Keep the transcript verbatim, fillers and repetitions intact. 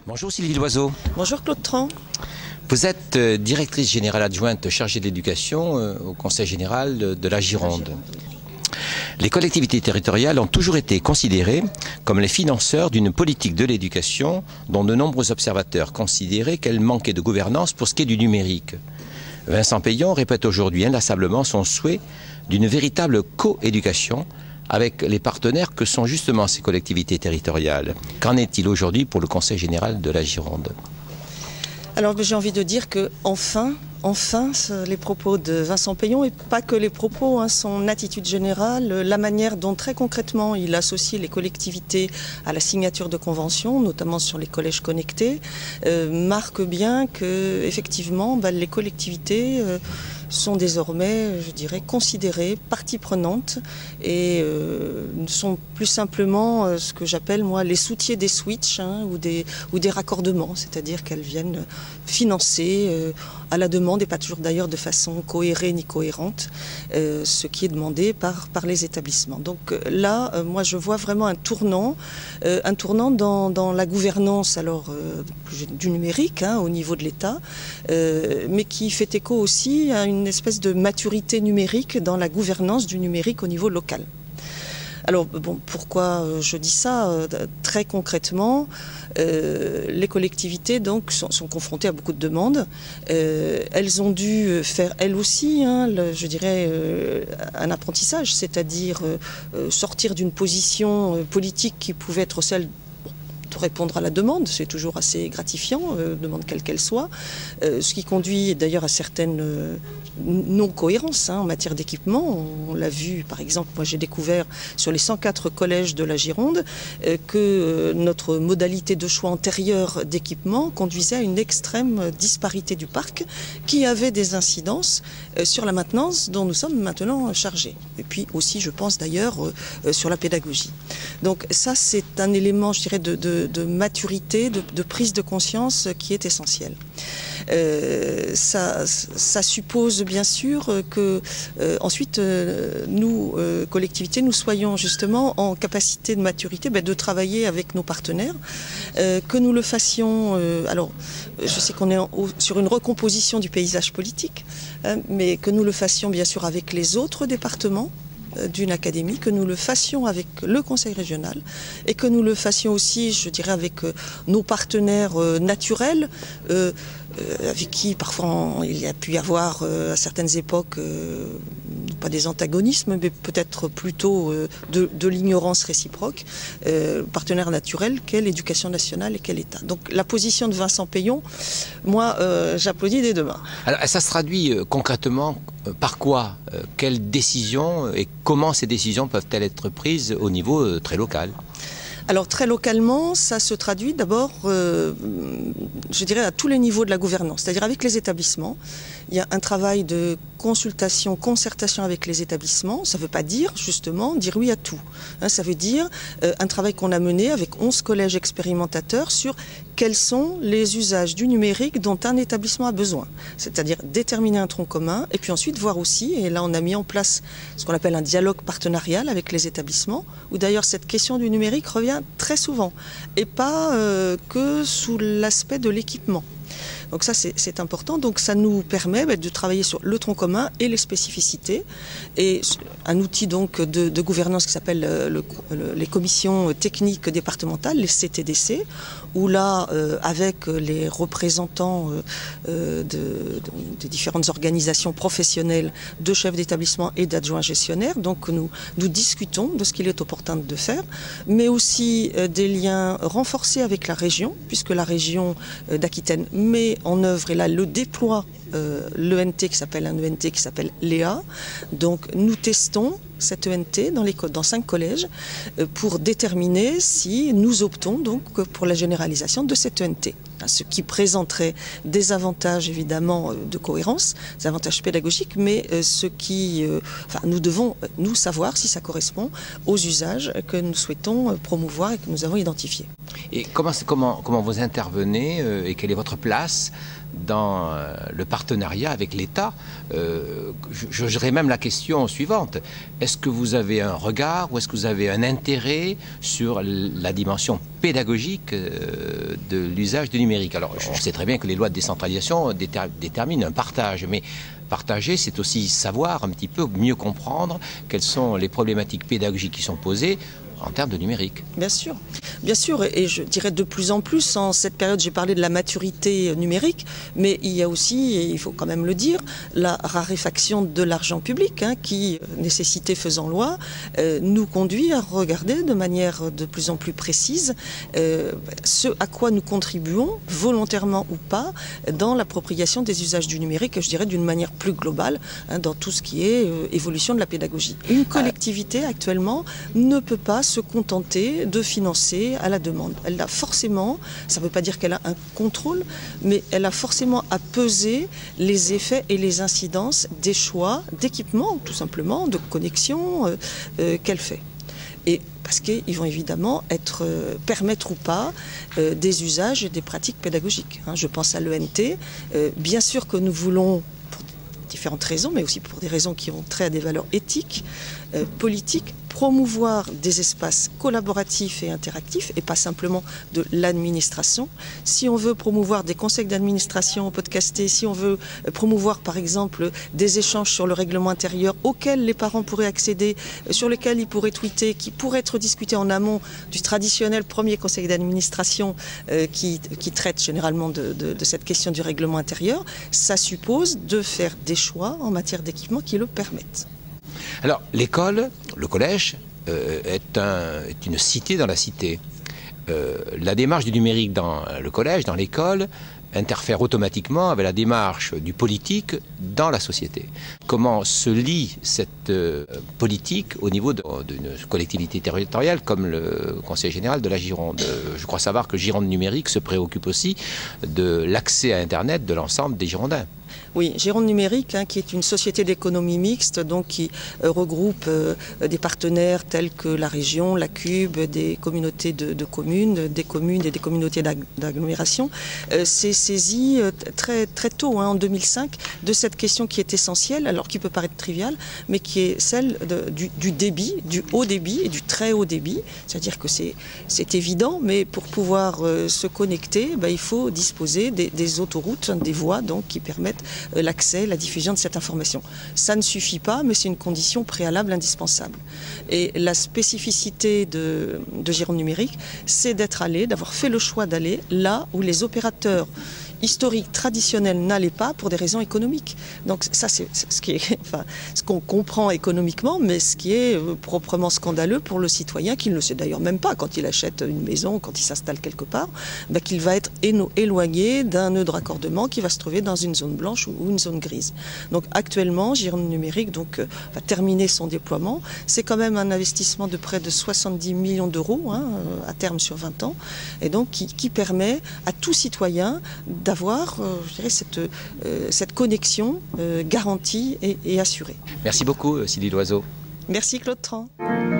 Bonjour Sylvie Loiseau. Bonjour Claude Tran. Vous êtes directrice générale adjointe chargée de l'éducation au Conseil général de la Gironde. Les collectivités territoriales ont toujours été considérées comme les financeurs d'une politique de l'éducation dont de nombreux observateurs considéraient qu'elle manquait de gouvernance pour ce qui est du numérique. Vincent Peillon répète aujourd'hui inlassablement son souhait d'une véritable coéducation avec les partenaires que sont justement ces collectivités territoriales. Qu'en est-il aujourd'hui pour le Conseil général de la Gironde ? Alors j'ai envie de dire que enfin, enfin, les propos de Vincent Peillon, et pas que les propos, hein, son attitude générale, la manière dont très concrètement il associe les collectivités à la signature de conventions, notamment sur les collèges connectés, euh, marque bien que effectivement bah, les collectivités euh, sont désormais, je dirais, considérées partie prenante et euh, sont plus simplement euh, ce que j'appelle moi les soutiers des switches hein, ou des ou des raccordements, c'est-à-dire qu'elles viennent financer euh, à la demande et pas toujours d'ailleurs de façon cohérente ni cohérente euh, ce qui est demandé par par les établissements. Donc là, euh, moi je vois vraiment un tournant, euh, un tournant dans dans la gouvernance alors euh, du numérique hein, au niveau de l'État, euh, mais qui fait écho aussi à une une espèce de maturité numérique dans la gouvernance du numérique au niveau local. Alors bon, pourquoi je dis ça euh, très concrètement, euh, les collectivités donc sont, sont confrontées à beaucoup de demandes. Euh, elles ont dû faire elles aussi, hein, le, je dirais, euh, un apprentissage, c'est-à-dire euh, sortir d'une position euh, politique qui pouvait être celle de répondre à la demande, c'est toujours assez gratifiant, euh, demande quelle qu'elle soit, euh, ce qui conduit d'ailleurs à certaines euh, non-cohérences hein, en matière d'équipement. On l'a vu, par exemple, moi j'ai découvert sur les cent quatre collèges de la Gironde euh, que euh, notre modalité de choix antérieure d'équipement conduisait à une extrême disparité du parc qui avait des incidences euh, sur la maintenance dont nous sommes maintenant chargés. Et puis aussi, je pense d'ailleurs, euh, sur la pédagogie. Donc ça, c'est un élément, je dirais, de, de de maturité, de, de prise de conscience qui est essentielle. Euh, ça, ça suppose bien sûr que euh, ensuite euh, nous, euh, collectivités, nous soyons justement en capacité de maturité ben, de travailler avec nos partenaires, euh, que nous le fassions, euh, alors je sais qu'on est en, sur une recomposition du paysage politique, hein, mais que nous le fassions bien sûr avec les autres départements d'une académie, que nous le fassions avec le conseil régional et que nous le fassions aussi, je dirais, avec nos partenaires naturels, euh, avec qui parfois il y a pu y avoir à certaines époques pas des antagonismes, mais peut-être plutôt de, de l'ignorance réciproque, euh, partenaire naturel qu'est l'éducation nationale et qu'est l'État. Donc la position de Vincent Peillon, moi euh, j'applaudis des deux mains. Alors ça se traduit euh, concrètement euh, par quoi euh, Quelles décisions et comment ces décisions peuvent-elles être prises au niveau euh, très local ? Alors très localement, ça se traduit d'abord, euh, je dirais, à tous les niveaux de la gouvernance, c'est-à-dire avec les établissements. Il y a un travail de consultation, concertation avec les établissements. Ça ne veut pas dire, justement, dire oui à tout. Hein, ça veut dire euh, un travail qu'on a mené avec onze collèges expérimentateurs sur quels sont les usages du numérique dont un établissement a besoin. C'est-à-dire déterminer un tronc commun et puis ensuite voir aussi, et là on a mis en place ce qu'on appelle un dialogue partenarial avec les établissements, où d'ailleurs cette question du numérique revient très souvent et pas euh, que sous l'aspect de l'équipement. Donc ça c'est important, donc ça nous permet bah, de travailler sur le tronc commun et les spécificités et un outil donc de, de gouvernance qui s'appelle le, le, les commissions techniques départementales, les C T D C, où là euh, avec les représentants euh, de, de, de différentes organisations professionnelles, de chefs d'établissement et d'adjoints gestionnaires, donc nous, nous discutons de ce qu'il est opportun de faire, mais aussi euh, des liens renforcés avec la région, puisque la région euh, d'Aquitaine met en œuvre et là le déploie euh, l'E N T qui s'appelle un E N T qui s'appelle L E A. Donc nous testons cette E N T dans, les, dans cinq collèges euh, pour déterminer si nous optons donc pour la généralisation de cette E N T. Ce qui présenterait des avantages évidemment de cohérence, des avantages pédagogiques, mais ce qui, euh, enfin, nous devons nous savoir si ça correspond aux usages que nous souhaitons promouvoir et que nous avons identifiés. Et comment, comment, comment vous intervenez euh, et quelle est votre place dans euh, le partenariat avec l'État? euh, Je j'aurais même la question suivante. Est-ce que vous avez un regard ou est-ce que vous avez un intérêt sur la dimension pédagogique euh, de l'usage du numérique? Alors, on sait très bien que les lois de décentralisation déter déterminent un partage, mais partager, c'est aussi savoir un petit peu mieux comprendre quelles sont les problématiques pédagogiques qui sont posées en termes de numérique. Bien sûr, bien sûr, et je dirais de plus en plus, en cette période, j'ai parlé de la maturité numérique, mais il y a aussi, et il faut quand même le dire, la raréfaction de l'argent public, hein, qui, nécessité faisant loi, euh, nous conduit à regarder de manière de plus en plus précise euh, ce à quoi nous contribuons, volontairement ou pas, dans l'appropriation des usages du numérique, je dirais d'une manière plus globale, hein, dans tout ce qui est euh, évolution de la pédagogie. Une collectivité, actuellement, ne peut pas se contenter de financer à la demande. Elle a forcément, ça ne veut pas dire qu'elle a un contrôle, mais elle a forcément à peser les effets et les incidences des choix d'équipement, tout simplement, de connexion euh, euh, qu'elle fait. Et parce qu'ils vont évidemment être, euh, permettre ou pas euh, des usages et des pratiques pédagogiques. Hein. Je pense à l'E N T. Euh, bien sûr que nous voulons, pour différentes raisons, mais aussi pour des raisons qui ont trait à des valeurs éthiques, euh, politiques, promouvoir des espaces collaboratifs et interactifs et pas simplement de l'administration. Si on veut promouvoir des conseils d'administration podcastés, si on veut promouvoir par exemple des échanges sur le règlement intérieur auxquels les parents pourraient accéder, sur lesquels ils pourraient tweeter, qui pourraient être discutés en amont du traditionnel premier conseil d'administration euh, qui, qui traite généralement de, de, de cette question du règlement intérieur, ça suppose de faire des choix en matière d'équipement qui le permettent. Alors, l'école, le collège, euh, est, un, est une cité dans la cité. Euh, la démarche du numérique dans le collège, dans l'école, interfère automatiquement avec la démarche du politique dans la société. Comment se lie cette euh, politique au niveau d'une collectivité territoriale comme le Conseil général de la Gironde? Je crois savoir que Gironde numérique se préoccupe aussi de l'accès à Internet de l'ensemble des Girondins. Oui, Gironde numérique, hein, qui est une société d'économie mixte, donc qui euh, regroupe euh, des partenaires tels que la région, la Cube, des communautés de, de communes, des communes et des communautés d'agglomération, euh, s'est saisie euh, très très tôt, hein, en deux mille cinq, de cette question qui est essentielle, alors qui peut paraître triviale, mais qui est celle de, du, du débit, du haut débit et du très haut débit. C'est-à-dire que c'est c'est évident, mais pour pouvoir euh, se connecter, ben, il faut disposer des, des autoroutes, des voies donc qui permettent l'accès, la diffusion de cette information. Ça ne suffit pas, mais c'est une condition préalable indispensable. Et la spécificité de, de Gironde numérique, c'est d'être allé, d'avoir fait le choix d'aller là où les opérateurs historique, traditionnel n'allait pas pour des raisons économiques. Donc ça, c'est ce qui est, enfin, ce qu'on comprend économiquement, mais ce qui est euh, proprement scandaleux pour le citoyen, qui ne le sait d'ailleurs même pas quand il achète une maison, quand il s'installe quelque part, ben, qu'il va être éloigné d'un nœud de raccordement qui va se trouver dans une zone blanche ou une zone grise. Donc actuellement, Gironde numérique donc, euh, va terminer son déploiement. C'est quand même un investissement de près de soixante-dix millions d'euros, hein, à terme sur vingt ans, et donc qui, qui permet à tout citoyen d'avoir euh, je dirais, cette, euh, cette connexion euh, garantie et, et assurée. Merci beaucoup, Sylvie Loiseau. Merci, Claude Tran.